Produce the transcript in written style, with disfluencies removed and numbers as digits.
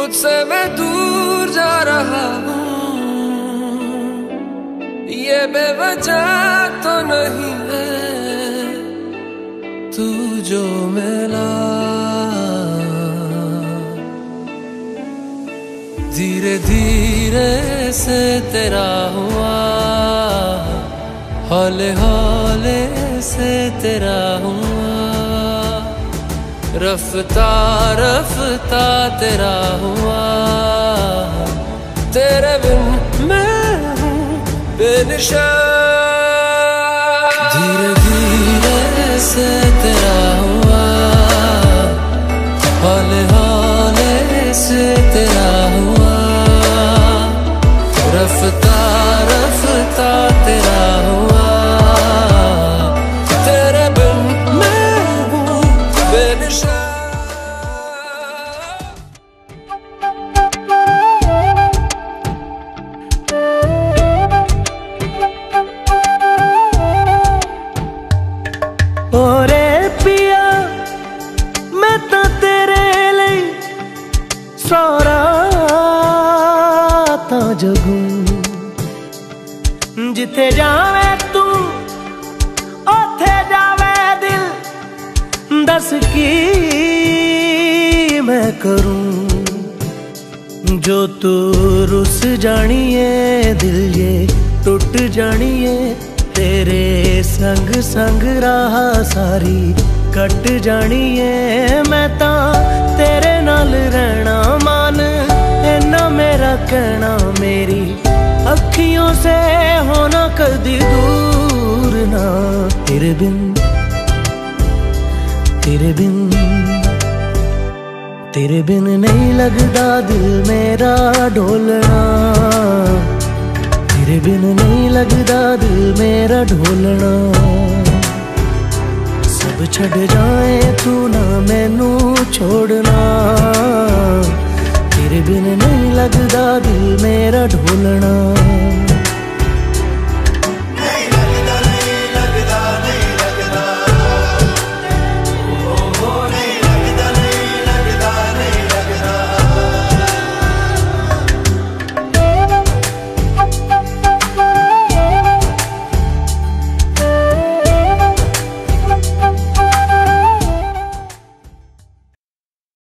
तुझसे मैं दूर जा रहा हूँ, ये बेवजह तो नहीं है तू जो मिला। धीरे धीरे से तेरा हुआ, हौले हौले से तेरा हुआ, रफ्ता रफ्ता तेरा हुआ। तेरे बिन मैं हूँ बेनिशान। धीरे धीरे से तेरा हुआ, हौले हौले से तेरा हुआ, रफ्ता रफ्ता तेरा हुआ। तेरे बिन मैं हूँ बेनिशान। ओरे पिया मैं तो तेरे लिए सारा ता जगू, जिथे जावे तू ओथे जावे दिल, दस की मैं करूं। जो तू रुस जानिए दिल ये टूट जानिए, तेरे संग संग राह सारी कट जानिए। मैं ता तेरे नाल रहना मान, इन्ना मेरा कहना, मेरी अखियों से होना कदी दूर ना। तेरे बिन तेरे बिन तेरे बिन नहीं लगदा दिल मेरा ढोलना। तेरे बिन नहीं लगदा दिल मेरा ढोलना। सब छड़ जाए तू ना मैनू छोड़ना। तेरे बिन नहीं लगदा दिल मेरा ढोलना।